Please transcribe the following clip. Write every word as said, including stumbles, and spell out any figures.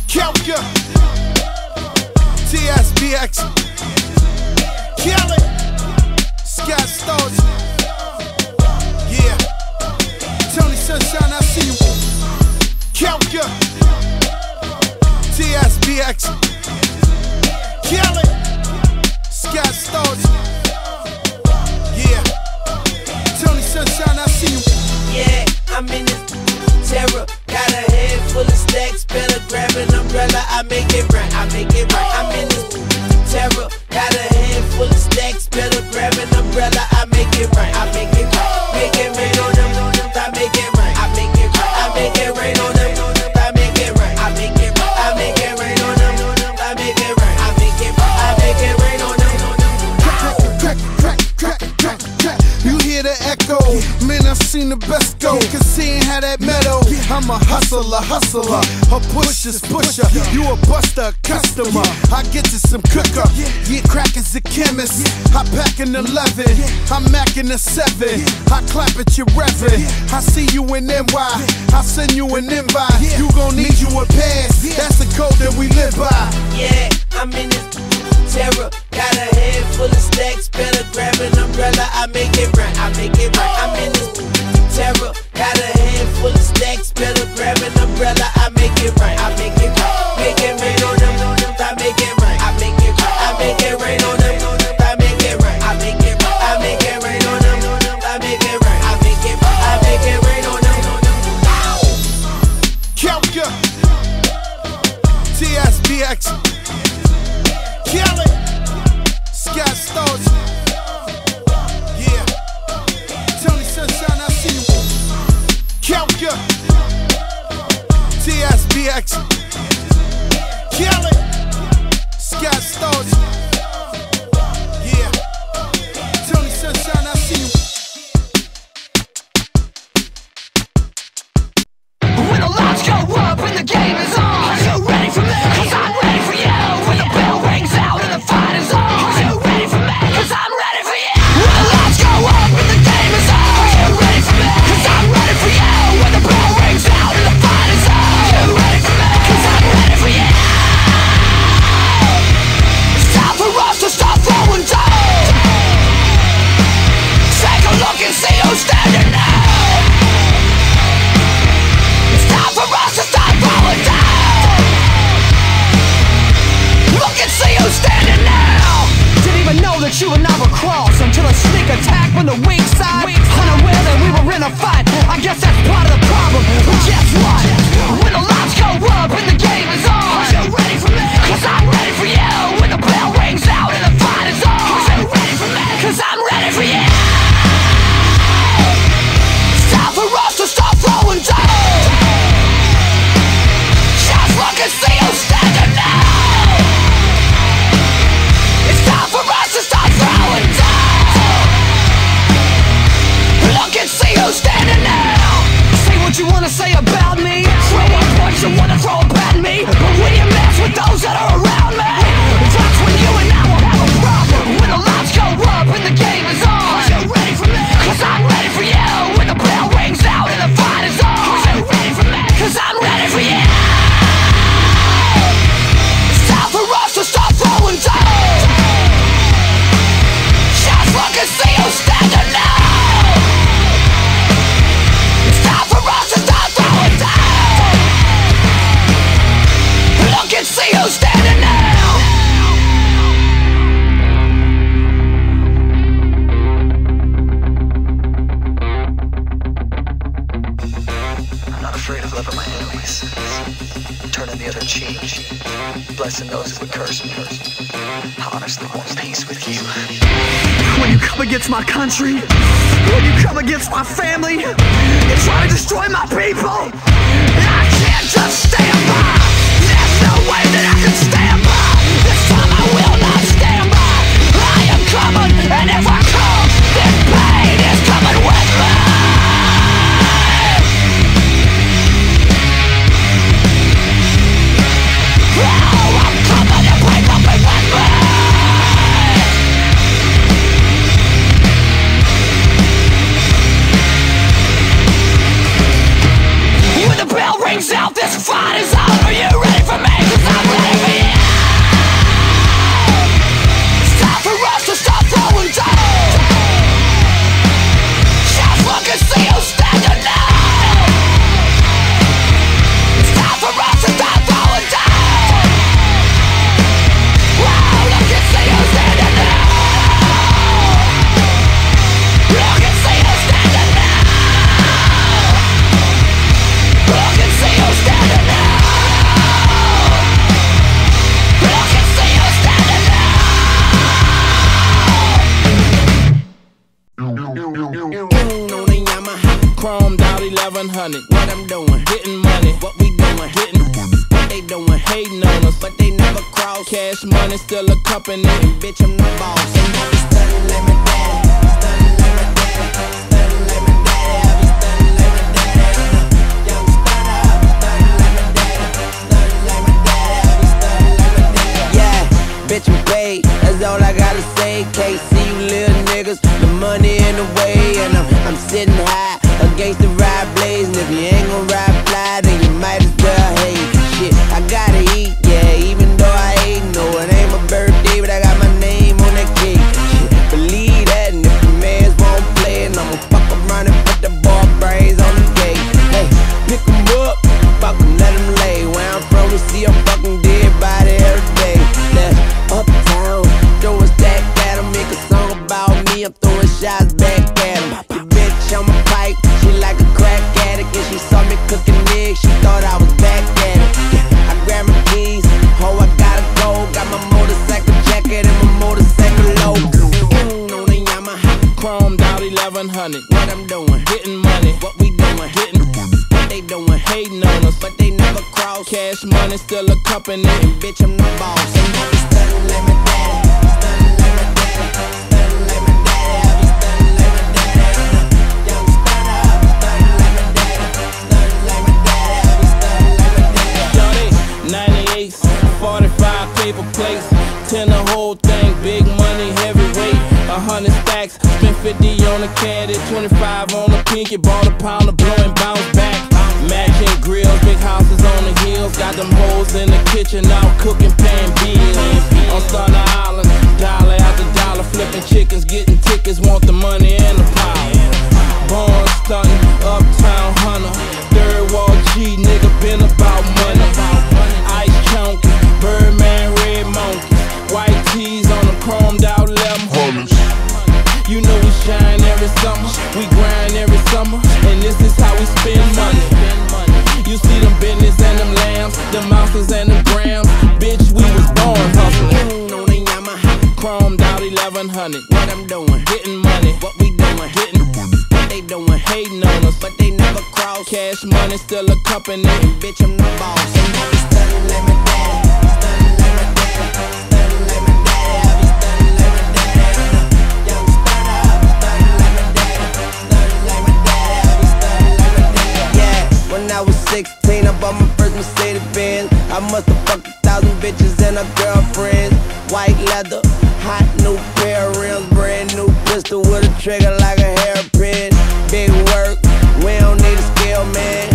Kelka, T S B X, Kill it, Scott Stars, yeah, Tony Sunshine, I see you. Kelka, T S B X, Kill it, Scott Stars, yeah, Tony Sunshine, I see you. Yeah, I'm in this terror. Got a head full of stacks. Better grab an umbrella. I make it right. I make it right. I'm in this terror. Got a head full of stacks. Better grab an umbrella. I make it right. I make it right. Make it rain on them. I make it right. I make it right. I make it rain on them. I make it right. I make it right. I make it rain on them. I make it right. I make it right. I make it rain on them. Crack, crack, crack, crack, crack. You hear the echo? Man, I've seen the best go. Cause he ain't had that metal. I'm a hustler, hustler. A pusher's pusher. You a buster, customer. I get to some cooker. Yeah, crack is a chemist. I pack an eleven. I'm macking a seven. I clap at your revving. I see you in N Y. I send you an invite. You gon' need you a pass. That's the code that we live by. Yeah, I'm in this terror. Got a head full of stacks. Better grab an umbrella. I make it right. I make it right. I'm in this terror. Got a head full of stacks. Better grab an umbrella. I make it right. I make it right. Make it rain on them. I make it right. I make it right. I make it rain on them. I make it right. I make it right. I make it rain on them. I make it right. I make it right. I make it rain on them. Kelka, T S B X, Kill it, Scott Stars, yeah, Tony Sunshine, I see you. Kelka, T S B X, Kill it, Scott Stars, yeah, Tony Sunshine, I see you. When the lights go up and the game is on, are you ready for me? Cause I'm ready for you. When the bell rings out and the fight is on, are you ready for me? Cause I'm ready for you. When the lights go up and the game is on, are you ready for me? Cause I'm ready for you. When the bell rings out and the fight is on, are you ready for me? Cause I'm ready for you. It's time for us to stop throwing down. Take a look and see who's standing now. It's time for us to start falling down. Look and see who's standing now. Didn't even know that you would never cross until a sneak attack from the weak side. Unaware that we were in a fight. I guess that's part of the problem. But guess what? When the lights go up and the game is on, are you ready for me? Cause I'm ready for you. When the bell rings out and the fight is on, are you ready for me? Cause I'm ready for you. It's time for us to stop throwing down. Just look and see who's standing now. It's time for us to start throwing down. Look and see who's standing now. Say what you wanna say about me. Throw a punch you wanna throw at me. But when you mess with those that are around me, that's when you and I will have a problem. When the lights go up and the game is on, are you ready for me? Cause I'm ready for you. When the bell rings out and the fight is on, are you ready for me? Cause I'm ready for you. It's time for us to stop throwing down. Just look and see who's standing now. It's time for us to start throwing down. Look and see who's standing now. I'm not afraid of loving my enemies, turning the other cheek, blessing those who would curse me. I honestly want peace with you. When you come against my country, when you come against my family, you try to destroy my people, and I can't just stand by. There's no way that I can stand by. This time I will not stand by. I am coming, and if I come, this pain is coming with me. Oh, I'm coming to break up and with me. When the bell rings out, this fight is on. Are you ready for me? Cash money still a company, and bitch, I'm the boss. And I be stunning like my daddy, stunning like my daddy, stunning like my daddy. I be stunning like my daddy. Young stunner, I be stunning like my daddy, stunning like my daddy. I be stunning like my daddy. Yeah, bitch, I'm paid. That's all I gotta say. Can't see you little niggas. The money in the way, and I'm I'm sitting high against the ride blaze. And if you ain't gon' ride fly, then you might as well hate. Shit, I gotta eat, yeah, even though I ain't no, it ain't my birthday, but I got my name on that cake. Shit, believe that, and if the mans won't play, and I'ma fuck around and put the ball brains on the gate. Hey, pick 'em up, fuck 'em, let 'em lay. Where I'm from, we see a fucking dead body every day. That's uptown, throw a stack at 'em, make a song about me, I'm throwing shots back at 'em. Your bitch on my pipe, she like a crack addict, and she saw me cooking eggs, she thought I was back at it. I grabbed my keys, oh I gotta go, got my motorcycle jacket and my motorcycle logo. Mm, on the Yamaha, Chromed out eleven hundred. what I'm doing, Getting money, what we doing, getting what they doing, hating on us. but they never cross. Cash money still a company, And bitch, I'm the boss. And I be stunning like my daddy, stunning like my daddy, stunning like my daddy. I be stunning like my daddy. Young stunner, I be stunning like my daddy, stunning like my daddy. I be stunning like my daddy. Shorty, ninety-eight, forty-five paper plates, ten the whole thing, big money, heavyweight, a hundred stacks, spent fifty on the caddy, twenty-five on the pinky, bought a pound of blow and bounce back. Matching grills, big houses on the hills, got them hoes in the kitchen, out cooking, paying bills. On Thunder Island, dollar after dollar, flipping chickens, getting tickets, want the money and the power. Born stunting, uptown hunter, third wall G, nigga been about money. Ice chunky, Birdman, red monkeys, white tees on them chromed out eleven hundreds. You know we shine every summer, we grind every summer, and this is how we spend money. You see them business and them lambs, them ounces and them grams, bitch, we was born hustling. Mm, on the Yamaha, Chromed out eleven hundred, what I'm doing, getting money, what we doing, getting what they doing, hating on us. but they never cross. Cash money still a company, And bitch, I'm the boss. And I be stunning like my daddy, stunning like my daddy, stunning like my daddy. I be stunning like my daddy. Young stunner, I be stunning like my daddy, stunning like my daddy. I be stunning like my daddy. Yeah, when I was sixteen, I bought my first Mercedes Benz. I must have fucked a thousand bitches and her girlfriends. White leather, hot new pair of rims, brand new pistol with a trigger like a hairpin. Big work, we don't need a scale, man.